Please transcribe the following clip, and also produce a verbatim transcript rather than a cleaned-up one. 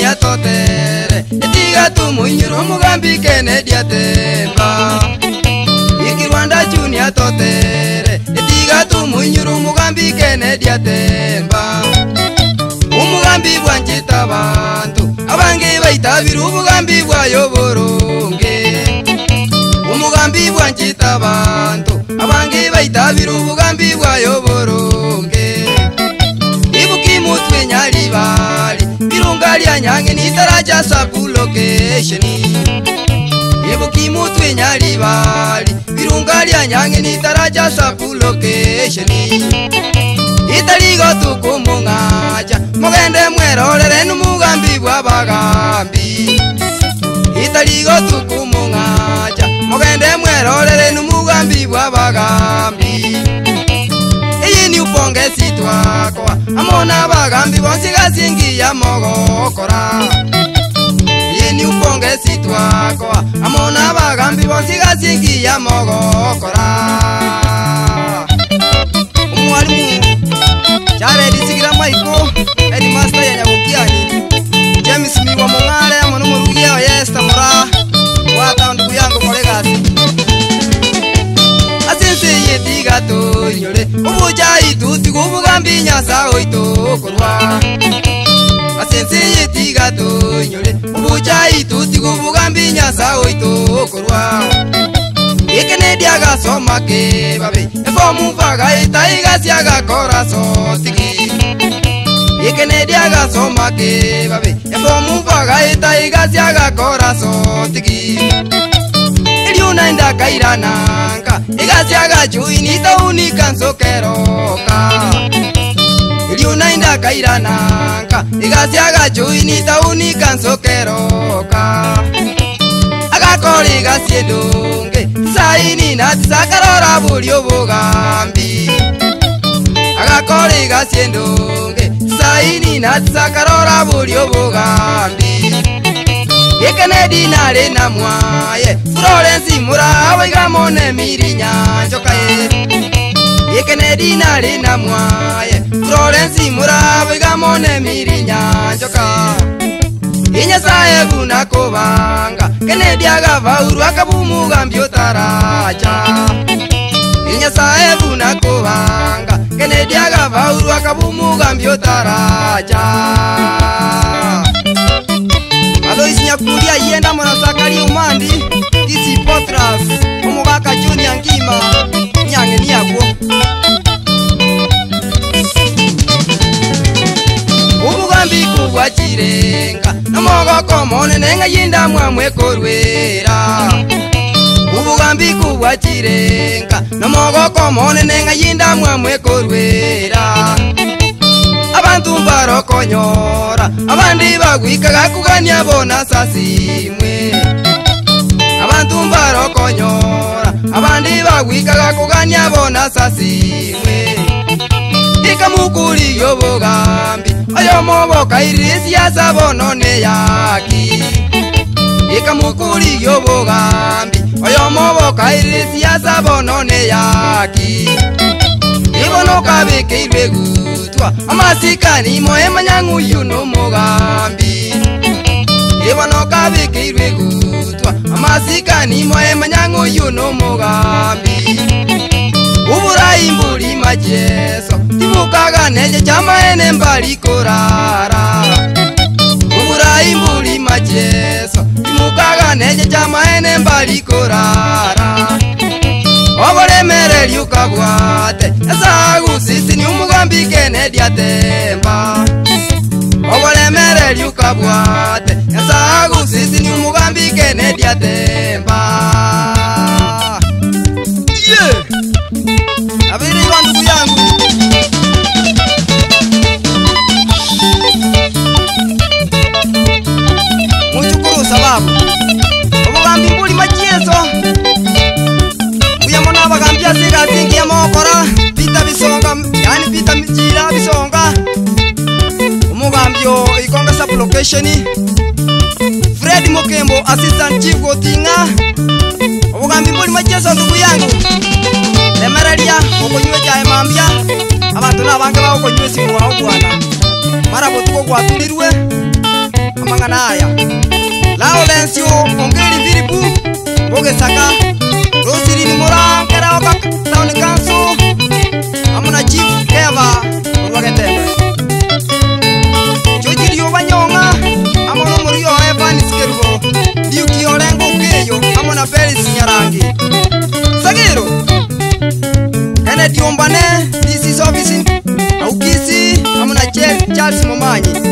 atotere etiga tumuinyuru mugambi Kennedy atemba iki Rwanda chuni atotere etiga tumuinyuru mugambi Kennedy atemba umugambi bwanjita abantu abange baitabira umugambi bwayo boronge umugambi bwanjita abantu abange baitabira umugambi bwayo boronge ibuki mutwe nyali bali birunga lya nyange ni taraja sabu location ibuki mutwe nyali bali birunga lya nyange ni taraja sabu location italigo tukumungaja mugende mwerorere n'umugambi bw'abagambi italigo tukumungaja mugende mwerorere n'umugambi bw'abagambi iyi ni upongezi twakwa amona abagambi bonse gasingiya mogokora iyi ni upongezi twakwa amona abagambi bonse gasingiya mogokora umwalimu Jare disigira maiko edi master ya nyabukiani James miwa mongare amono murugia yesta mura wata ndugu yangu kolegasi asense yediga to nyole ubuja ituti kubugambi nyasa oitokorwa asense yediga to nyole ubuja ituti kubugambi nyasa oitokorwa Kennedy agasoma ke babe efomu vaga itaiga siaga corazón tiki Kennedy agasoma ke babe efomu vaga itaiga siaga corazón tiki Eliuna inda kairananga igasiaga chuini tauni kanso keroka Eliuna inda kairananga igasiaga chuini tauni kanso keroka Agakori gasiedonge saini na sakarora bulyo bugambi Agakori gasiedonge saini na sakarora bulyo bugambi Kennedy nale na mwaye Florence mura awigamone mirinya njokaye Kennedy nale na mwaye Florence mura awigamone mirinya njoka Inya sae buna kobanga Kennedy agava uru akabumugambi otaraja Inya sae buna kobanga Kennedy agava uru akabumugambi otaraja Alois nyakuria yenda mwana sakari umandi Kisi potras Omugaka junior ngima Nyange niyakwo Umugambi kubwa chirenga Namogoko monene nga yinda mwamwe korwera Umugambi kubwa chirenga Namogoko monene nga yinda mwamwe korwera Abantu barokonyora Abandi bagwikaga kugania bona sasimwe Abantu barokonyora Abandi bagwikaga kugania bona sasimwe Ika mukuri yobogambi Ayo moboka irisi ya sabonone yaki Ika mukuri yobogambi Ayo moboka irisi ya sabonone yaki Ibono kabike irwegutwa Amasikani moe manyangu yuno mogambi Ibono kabike irwegutwa Amasikani moe manyangu yuno mogambi Uburayi mbuli majeso Timukaga neje chama ene mbali korara Uburayi mbuli majeso Timukaga neje chama ene mbali korara Obole mere liuka buate Esagu sisi ni umugambi Kennedy atemba Obole mere liuka buate Esagu sisi ni umugambi Kennedy atemba Yeah! Abiri wa ndugu yangu Muchukuru sababu Obugambi mbuli majieso Uyamona abagambia siga zingi ya mokora Pita bisonga Yani pita mjira bisonga Umugambio ikonga sub location Fred Mokembo assistant chief Gotinga Obugambi mbuli majieso ndugu yangu Lemeralia okonywe jae mambia abantu nabanga ba okonywe simu wa bwana mara botuko gwatulirwe manganaya Laurencio ongeri viribu boge saka Rosiri ni mora kera oka town council amuna chief keva urwagetembe Joji dio banyonga amuna murio Evan Skerugo diuki orengo keyo amuna Felix Nyarangi Sagiro Kennedy Ombane D C's office Aukisi amuna Chef Charles Momanyi